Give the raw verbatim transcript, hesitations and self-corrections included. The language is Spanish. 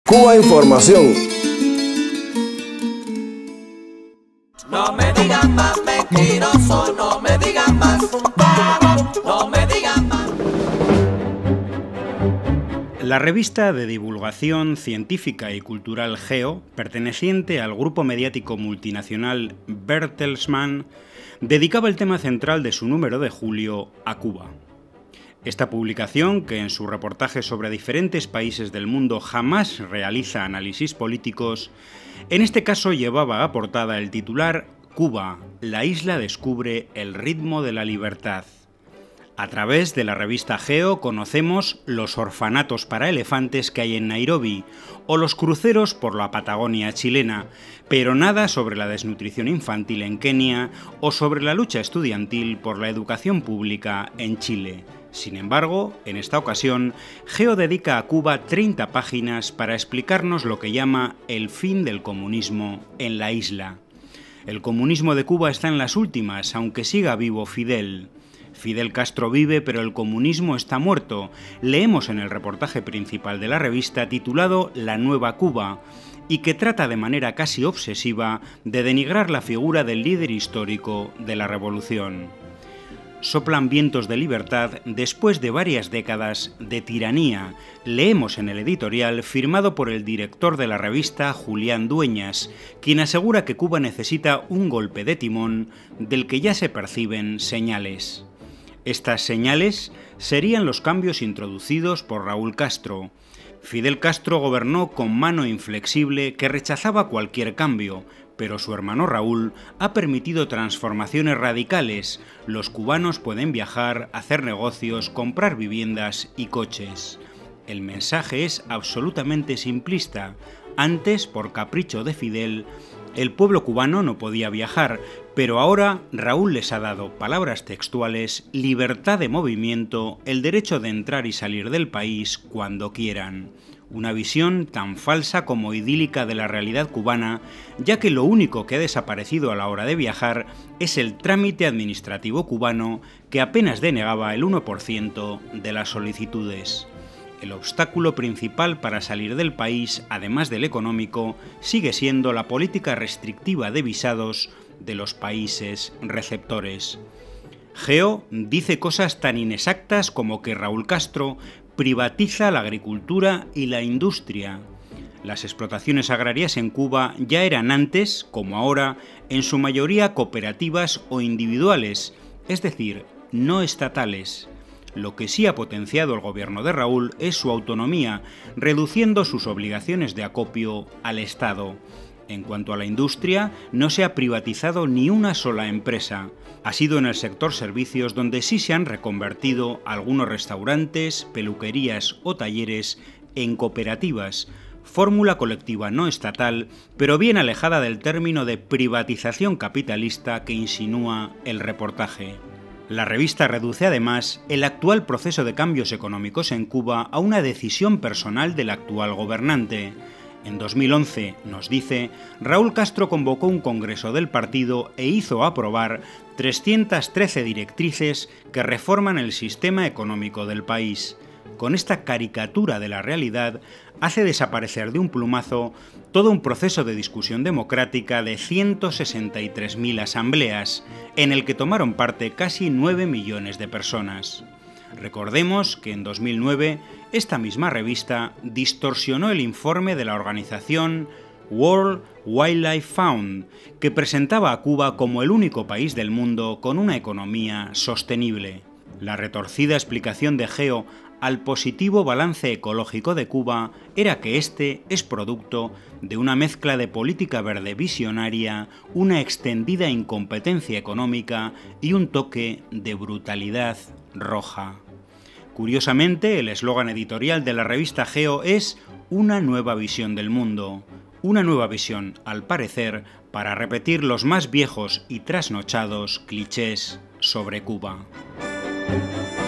Cuba Información. No me digan más mentiroso, no me digan más, no me digan más. La revista de divulgación científica y cultural Geo, perteneciente al grupo mediático multinacional Bertelsmann, dedicaba el tema central de su número de julio a Cuba. Esta publicación, que en su reportaje sobre diferentes países del mundo jamás realiza análisis políticos, en este caso llevaba a portada el titular Cuba, la isla descubre el ritmo de la libertad. A través de la revista Geo conocemos los orfanatos para elefantes que hay en Nairobi o los cruceros por la Patagonia chilena, pero nada sobre la desnutrición infantil en Kenia o sobre la lucha estudiantil por la educación pública en Chile. Sin embargo, en esta ocasión, Geo dedica a Cuba treinta páginas para explicarnos lo que llama el fin del comunismo en la isla. El comunismo de Cuba está en las últimas, aunque siga vivo Fidel. Fidel Castro vive, pero el comunismo está muerto. Leemos en el reportaje principal de la revista titulado La Nueva Cuba, y que trata de manera casi obsesiva de denigrar la figura del líder histórico de la revolución. Soplan vientos de libertad después de varias décadas de tiranía, leemos en el editorial firmado por el director de la revista, Julián Dueñas, quien asegura que Cuba necesita un golpe de timón del que ya se perciben señales. Estas señales serían los cambios introducidos por Raúl Castro. Fidel Castro gobernó con mano inflexible que rechazaba cualquier cambio, pero su hermano Raúl ha permitido transformaciones radicales. Los cubanos pueden viajar, hacer negocios, comprar viviendas y coches. El mensaje es absolutamente simplista. Antes, por capricho de Fidel, el pueblo cubano no podía viajar, pero ahora Raúl les ha dado, palabras textuales, libertad de movimiento, el derecho de entrar y salir del país cuando quieran. Una visión tan falsa como idílica de la realidad cubana, ya que lo único que ha desaparecido a la hora de viajar es el trámite administrativo cubano, que apenas denegaba el uno por ciento de las solicitudes. El obstáculo principal para salir del país, además del económico, sigue siendo la política restrictiva de visados de los países receptores. Geo dice cosas tan inexactas como que Raúl Castro privatiza la agricultura y la industria. Las explotaciones agrarias en Cuba ya eran antes, como ahora, en su mayoría cooperativas o individuales, es decir, no estatales. Lo que sí ha potenciado el gobierno de Raúl es su autonomía, reduciendo sus obligaciones de acopio al Estado. En cuanto a la industria, no se ha privatizado ni una sola empresa. Ha sido en el sector servicios donde sí se han reconvertido algunos restaurantes, peluquerías o talleres en cooperativas, fórmula colectiva no estatal, pero bien alejada del término de privatización capitalista que insinúa el reportaje. La revista reduce además el actual proceso de cambios económicos en Cuba a una decisión personal del actual gobernante. En dos mil once, nos dice, Raúl Castro convocó un congreso del partido e hizo aprobar trescientas trece directrices que reforman el sistema económico del país. Con esta caricatura de la realidad, hace desaparecer de un plumazo todo un proceso de discusión democrática de ciento sesenta y tres mil asambleas, en el que tomaron parte casi nueve millones de personas. Recordemos que en dos mil nueve, esta misma revista distorsionó el informe de la organización World Wildlife Fund, que presentaba a Cuba como el único país del mundo con una economía sostenible. La retorcida explicación de Geo al positivo balance ecológico de Cuba era que este es producto de una mezcla de política verde visionaria, una extendida incompetencia económica y un toque de brutalidad roja. Curiosamente, el eslogan editorial de la revista Geo es una nueva visión del mundo. Una nueva visión, al parecer, para repetir los más viejos y trasnochados clichés sobre Cuba.